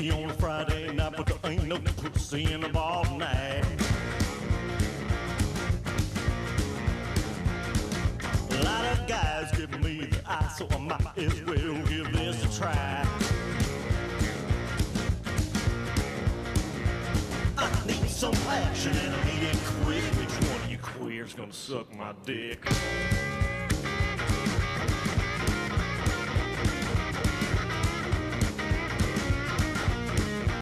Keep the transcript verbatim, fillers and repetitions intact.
pussy on a Friday night, but there ain't no pussy in the bar tonight. A lot of guys give me the eye, so I might as well give this a try. I need some action and I need it quick. Which one of you queers gonna suck my dick?